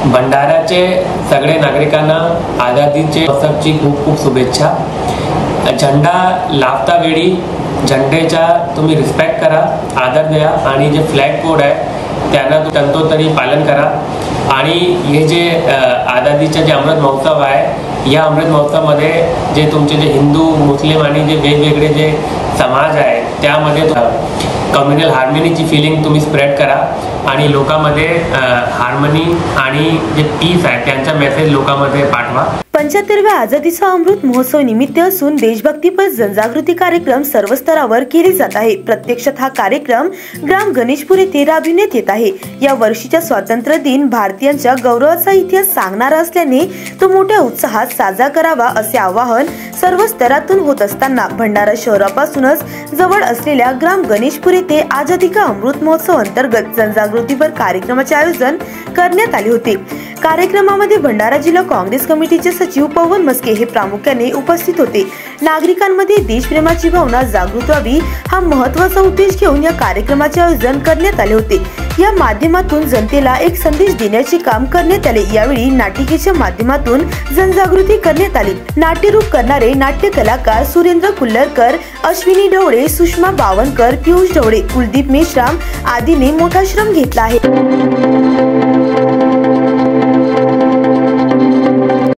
भंडाऱ्याचे सगळे नागरिकांना आझादीचे उत्सवची खूप खूप शुभेच्छा। झेंडा लावता वेळी झेंड्याचा तुम्ही रिस्पेक्ट करा, आदर द्या आणि जे फ्लॅग कोड आहे त्यांना तंतोतरी पालन करा। आणि हे जे आझादीचा जे अमृत महोत्सव आहे, या अमृत महोत्सवामध्ये जे तुमचे जे हिंदू मुस्लिम आणि जे वेगवेगळे जे समाज आहे त्यामध्ये कम्युनल हार्मनीची फिलिंग तुम्ही स्प्रेड करा आणि लोकांमध्ये हार्मनी आणि जे पीस आहे त्यांचा मेसेज लोकांमध्ये पाठवा। 75व्या आझादीचा अमृत महोत्सव निमित्त असून देशभक्तीपर जनजागृती कार्यक्रम सर्व स्तरावर केले जात आहे। प्रत्यक्षात हा कार्यक्रम ग्राम गणेशपूर येथे राबविण्यात येत आहे। या वर्षीचा स्वातंत्र्य दिन भारतीयांच्या गौरवाचा इतिहास सांगणारा असल्याने तो मोठ्या उत्साहात साजरा करावा असे आवाहन सर्व स्तरातून होत असताना भंडारा शहरापासूनच जवळ असलेल्या ग्राम गणेशपूर येथे आझादी का अमृत महोत्सव अंतर्गत जनजागृतीपर कार्यक्रमाचे आयोजन करण्यात आले होते। कार्यक्रमामध्ये भंडारा जिल्हा काँग्रेस कमिटीचे सचिव पवन मस्के हे प्रामुख्याने उपस्थित होते। नागरिकांमध्ये देशप्रेमाची भावना जागृत व्हावी हा महत्त्वाचा उद्देश घेऊन या कार्यक्रमाचे आयोजन करण्यात आले होते। या माध्यमातून जनतेला एक संदेश देण्याचे काम करण्यात आले। यावेळी नाटिकेच्या माध्यमातून जनजागृती करण्यात आली। नाट्यरूप करणारे नाट्य कलाकार सुरेंद्र कुल्लरकर, अश्विनी ढवळे, सुषमा बावनकर, पियुष ढवळे, कुलदीप मेश्राम आदीने मोठा श्रम घेतला आहे।